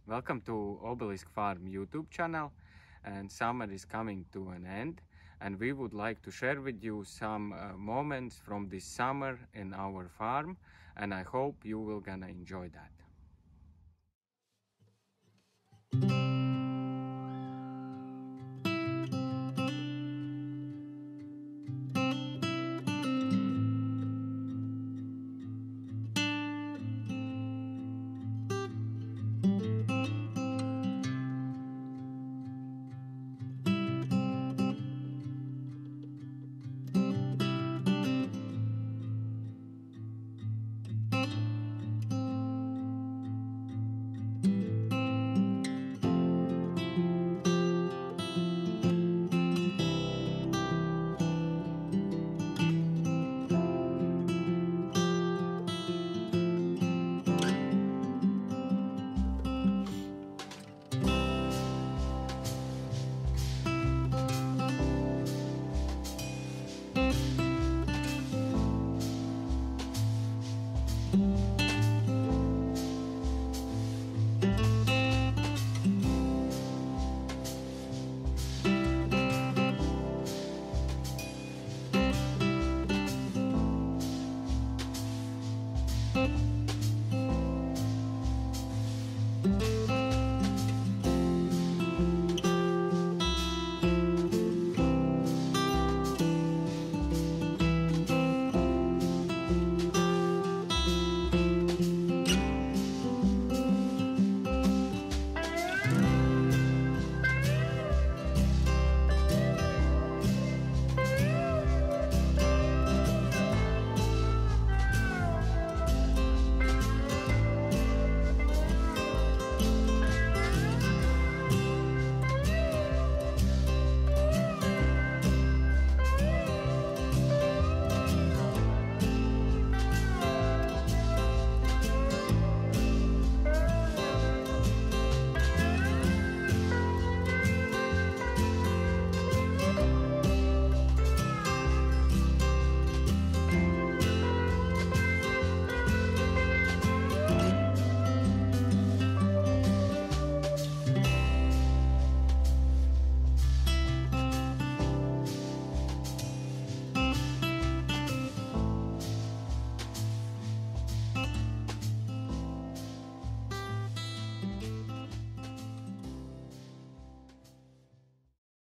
Welcome to Obelisk Farm YouTube channel, and summer is coming to an end, and we would like to share with you some moments from this summer in our farm, and I hope you will gonna enjoy that.